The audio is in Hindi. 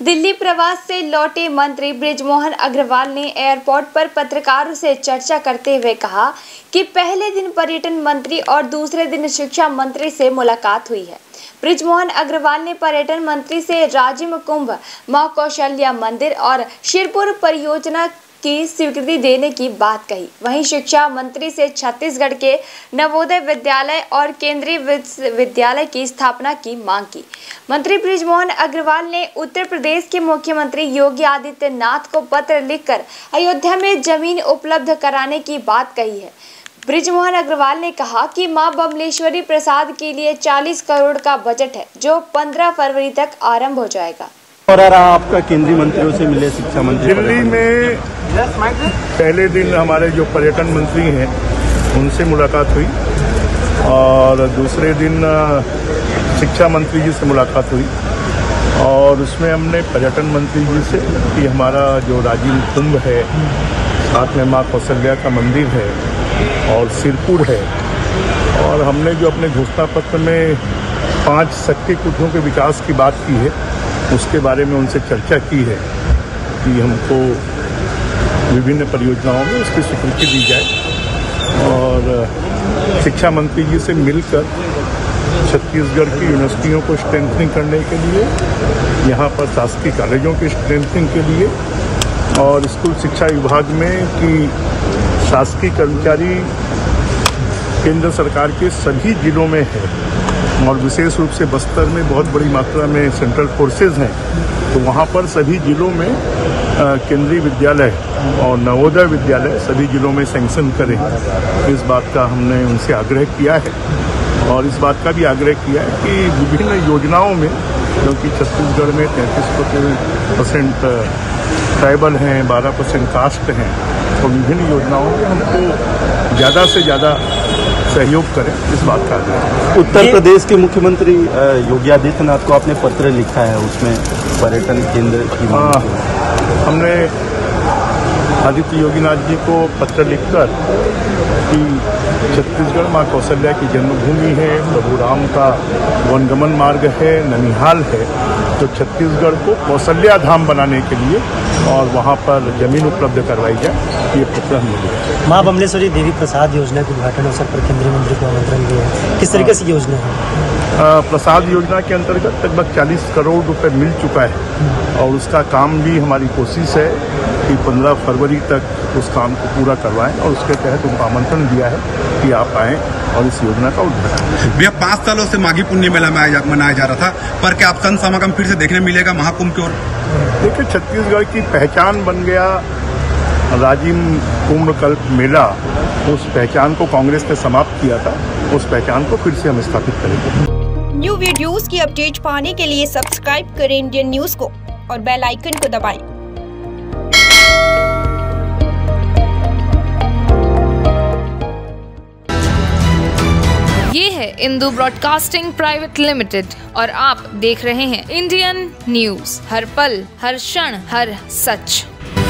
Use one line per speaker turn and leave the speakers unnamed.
दिल्ली प्रवास से लौटे मंत्री बृजमोहन अग्रवाल ने एयरपोर्ट पर पत्रकारों से चर्चा करते हुए कहा कि पहले दिन पर्यटन मंत्री और दूसरे दिन शिक्षा मंत्री से मुलाकात हुई है। बृजमोहन अग्रवाल ने पर्यटन मंत्री से राजिम कुंभ, मां कौशल्या मंदिर और शिरपुर परियोजना की स्वीकृति देने की बात कही। वहीं शिक्षा मंत्री से छत्तीसगढ़ के नवोदय विद्यालय और केंद्रीय विद्यालय की स्थापना की मांग की। मंत्री बृजमोहन अग्रवाल ने उत्तर प्रदेश के मुख्यमंत्री योगी आदित्यनाथ को पत्र लिखकर अयोध्या में जमीन उपलब्ध कराने की बात कही है। बृजमोहन अग्रवाल ने कहा कि मां बमलेश्वरी प्रसाद के लिए 40 करोड़ का बजट है, जो 15 फरवरी तक आरंभ हो जाएगा।
और आपका केंद्रीय मंत्रियों से मिले शिक्षा मंत्री
दिल्ली में पहले दिन हमारे जो पर्यटन मंत्री हैं उनसे मुलाकात हुई और दूसरे दिन शिक्षा मंत्री जी से मुलाकात हुई और उसमें हमने पर्यटन मंत्री जी से कि हमारा जो राजिम कुंभ है, साथ में मां कौशल्या का मंदिर है और सिरपुर है, और हमने जो अपने घोषणा पत्र में 5 शक्ति पीठों के विकास की बात की है उसके बारे में उनसे चर्चा की है कि हमको विभिन्न परियोजनाओं में उसकी स्वीकृति दी जाए। और शिक्षा मंत्री जी से मिलकर छत्तीसगढ़ की यूनिवर्सिटियों को स्ट्रेंथनिंग करने के लिए, यहाँ पर शासकीय कॉलेजों की स्ट्रेंथनिंग के लिए और स्कूल शिक्षा विभाग में कि शासकीय कर्मचारी केंद्र सरकार के सभी जिलों में है और विशेष रूप से बस्तर में बहुत बड़ी मात्रा में सेंट्रल फोर्सेज हैं, तो वहाँ पर सभी जिलों में केंद्रीय विद्यालय और नवोदय विद्यालय सभी जिलों में सैंक्शन करें। इस बात का हमने उनसे आग्रह किया है और इस बात का भी आग्रह किया है कि विभिन्न योजनाओं में, क्योंकि छत्तीसगढ़ में 33% ट्राइबल हैं, 12% कास्ट हैं, तो विभिन्न योजनाओं में हमको ज़्यादा से ज़्यादा सहयोग करें, इस बात का आग्रह।
उत्तर प्रदेश के मुख्यमंत्री योगी आदित्यनाथ को आपने पत्र लिखा है, उसमें पर्यटन केंद्र की
हमने आदित्य योगीनाथ जी को पत्र लिखकर कि छत्तीसगढ़ मां कौशल्या की जन्मभूमि है, प्रभु राम का वनगमन मार्ग है, ननिहाल है, तो छत्तीसगढ़ को कौशल्या धाम बनाने के लिए और वहाँ पर जमीन उपलब्ध करवाई जाए, ये पत्र हमने लिखा।
मां बमलेश्वरी देवी प्रसाद योजना के उद्घाटन अवसर पर केंद्रीय मंत्री को आमंत्रण दिया है, किस तरीके से योजना है?
प्रसाद योजना के अंतर्गत लगभग 40 करोड़ रुपए मिल चुका है और उसका काम भी हमारी कोशिश है कि 15 फरवरी तक उस काम को पूरा करवाएं और उसके तहत उनको आमंत्रण दिया है कि आप आएँ और इस योजना का उद्घाटन।
भैया 5 सालों से माघी पुण्य मेला मनाया जा रहा था, पर क्या अब संत समागम फिर से देखने मिलेगा महाकुंभ की ओर?
देखिए, छत्तीसगढ़ की पहचान बन गया राजिम कुंभ कल्प मेला। उस पहचान को कांग्रेस ने समाप्त किया था, उस पहचान को फिर से हम स्थापित करेंगे।
न्यू वीडियोस की अपडेट पाने के लिए सब्सक्राइब करें इंडियन न्यूज को और बेल आइकन को दबाएं।
ये है इंदू ब्रॉडकास्टिंग प्राइवेट लिमिटेड और आप देख रहे हैं इंडियन न्यूज, हर पल, हर क्षण, हर सच।